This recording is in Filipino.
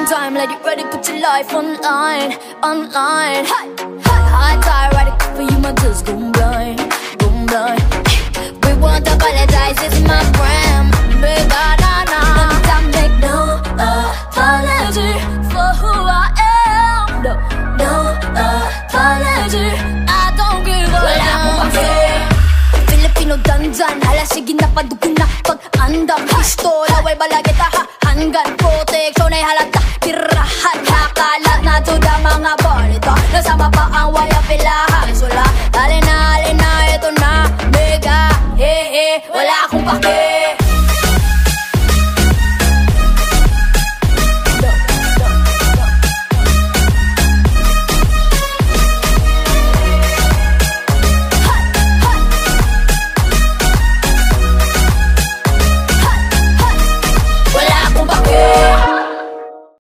One time, let it ready, put your life online, online. High tide, ride it for you, my just go blind, go blind. We won't apologize, it's my brand, big banana. I make no apology for who I am. No, no apology, I don't give a damn. Wala akong pake. Filipino dandan, halasigin na padugo na pag-andam. Pistola, way balagay tahahangan. Proteksyon ay halata, tirahan. Hakalat na to da mga balita. Nasama pa ang waya pilahan. Sula, alina, ito na, mega, he he. Wala akong pake.